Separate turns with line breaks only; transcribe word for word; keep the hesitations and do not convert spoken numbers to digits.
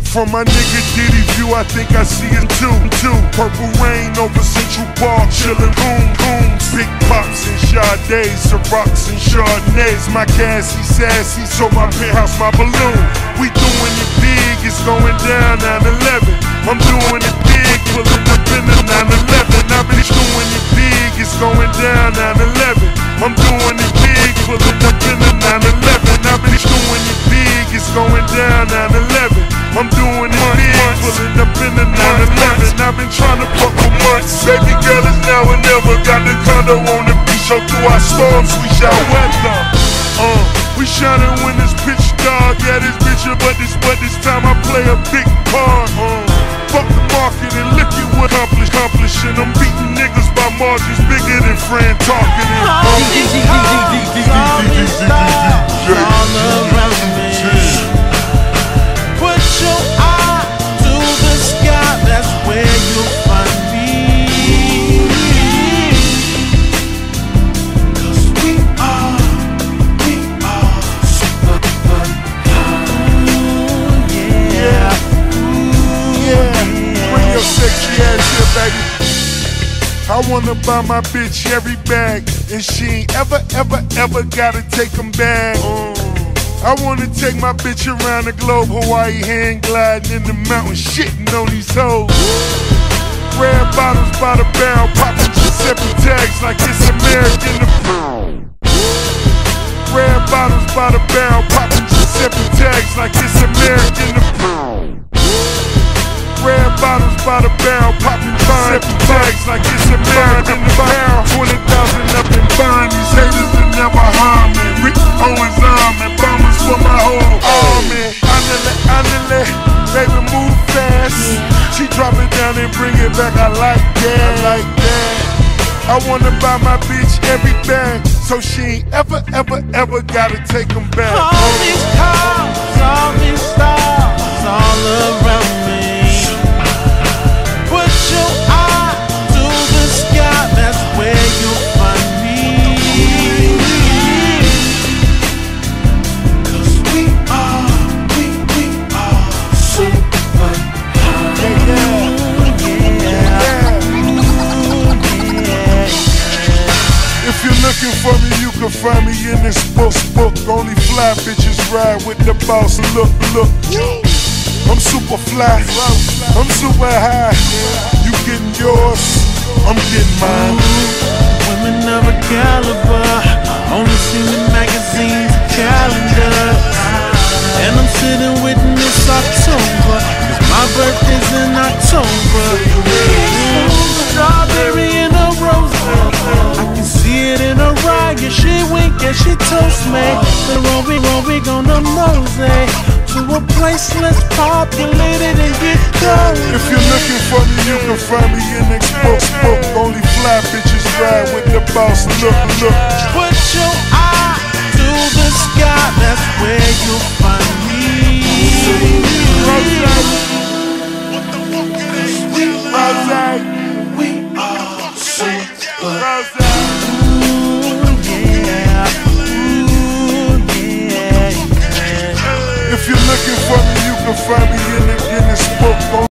From my nigga Diddy view, I think I see it too, too. Purple rain over Central Park, chillin' boom, boom. Big pops and Sades, Cirocs and Chardonnays. My Cassie sassy, so my penthouse, my balloon. We doing it big, it's going down nine eleven. I'm doing it big, pulling up in the nine eleven. I've been doing it big, it's going down nine eleven. I'm doing it big, pulling up in the nine eleven. I've been doing it big, it's going down nine eleven. I'm doing it big, pulling up in the nine eleven. I've been trying to fuck for months. Baby girl is now and never. Got the condo on the beach, so through our storms we shall weather. Uh, we shining when it's pitch dark. Yeah, this bitch, but this, but this time I play a big part. Uh, fuck the market and look at what I'm accomplishing. I'm beating niggas by margins bigger than Fran talking.
All these cars, all these stars, all around me. Put your eye to the sky, that's where you'll find me. Cause we are, we are super high. Yeah,
yeah. Bring your sexy ass here, baby. I wanna buy my bitch every bag, and she ain't ever, ever, ever gotta take them back. Uh, I wanna take my bitch around the globe, Hawaii hand gliding in the mountains, shitting on these hoes. Red bottles by the barrel, popping Giuseppe tags like it's American. Red bottles by the barrel, popping Giuseppe tags like it's American. Red bottles by the barrel, popping Giuseppe tags like it's American. Barrel, twenty thousand up in bond. These haters that never harm me. Rick Owens arm and bombers for my whole army. Andale, andale, baby move fast. She drop it down and bring it back. I like that, I like that. I wanna buy my bitch every bag, so she ain't ever, ever, ever gotta take them back.
All these cars, all these stars, all around me. Put your eye to the sky, that's where you'll find me. Cause we are, we, we are super high. Yeah, yeah. Ooh, yeah.
If you're looking for me, you can find me in this book, book. Only fly bitches ride with the boss. Look, look. I'm super fly, I'm super high. You getting yours, I'm getting mine.
Women of a caliber, only seen in magazines and calendars. And I'm sitting with Miss October, cause my birthday's in October. Mm, strawberry in a rose, I can see it in her eye. Yeah, she wink and she toast me. Then when we, when we gonna mosey to a place less populated and get cold.
If you're looking for me, you can find me in this book, book. Only fly bitches ride with the boss. Look, look.
Put your eye to the sky, that's where you'll find me.
Rose,
we are super.
If you're looking for me, you can find me